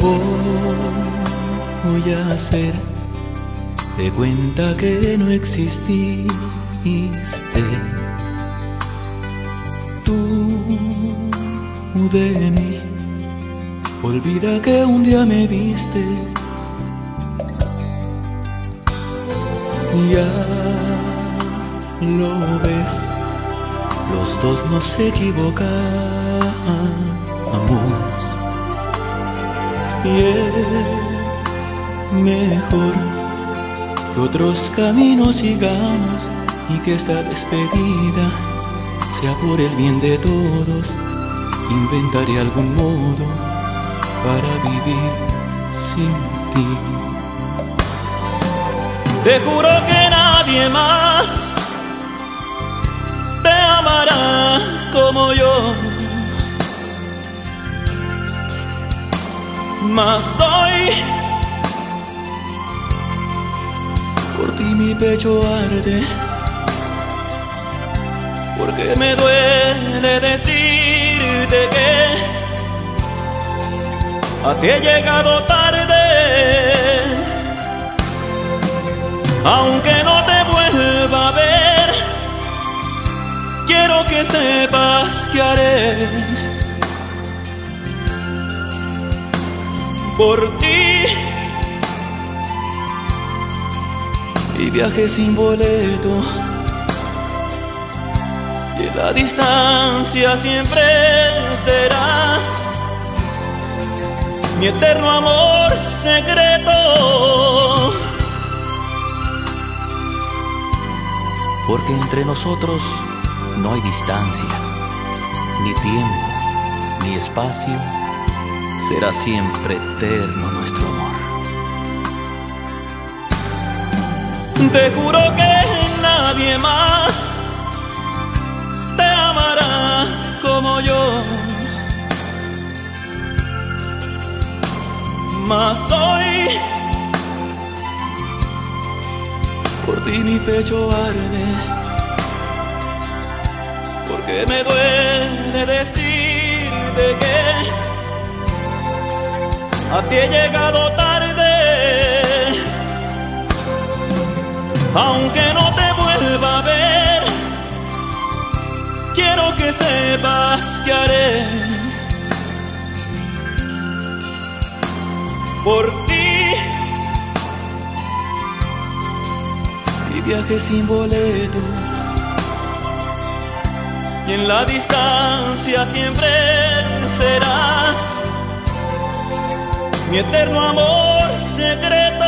Voy a hacer de cuenta que no exististe. Tú de mí, olvida que un día me viste. Ya lo ves, los dos nos equivocamos. Y es mejor que otros caminos sigamos y que esta despedida sea por el bien de todos. Inventaré algún modo para vivir sin ti. Te juro que nadie más te amará como yo. Mas hoy por ti mi pecho arde, porque me duele decirte que a ti he llegado tarde. Aunque no te vuelva a ver, quiero que sepas que haré por ti. Y viaje sin boleto, y en la distancia siempre serás mi eterno amor secreto. Porque entre nosotros no hay distancia, ni tiempo, ni espacio. Será siempre eterno nuestro amor. Te juro que nadie más te amará como yo. Mas hoy por ti mi pecho arde, porque me duele decirte que a ti he llegado tarde. Aunque no te vuelva a ver, quiero que sepas que haré por ti. Y viaje sin boleto, y en la distancia siempre serás mi eterno amor secreto.